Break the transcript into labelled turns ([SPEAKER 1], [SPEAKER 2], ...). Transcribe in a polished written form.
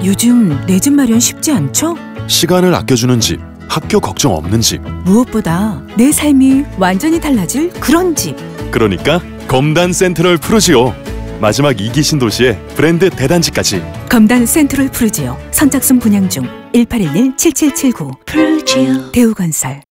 [SPEAKER 1] 요즘 내 집 마련 쉽지 않죠?
[SPEAKER 2] 시간을 아껴주는 집, 학교 걱정 없는 집.
[SPEAKER 1] 무엇보다 내 삶이 완전히 달라질 그런 집.
[SPEAKER 2] 그러니까 검단 센트럴 푸르지오. 마지막 2기 신도시의 브랜드 대단지까지.
[SPEAKER 1] 검단 센트럴 푸르지오. 선착순 분양 중. 1811-7779. 푸르지오. 대우건설.